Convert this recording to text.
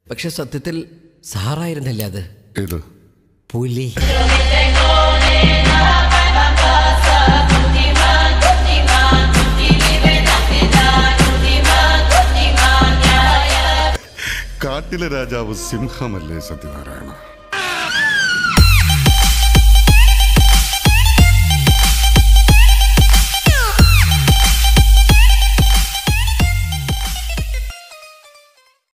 പക്ഷെ സത്യത്തിൽ സാറായിരുന്നല്ലേ അത്? ഏത് പുലി? കാട്ടിലെ രാജാവ് സിംഹമല്ലേ സത്യനാരായണ?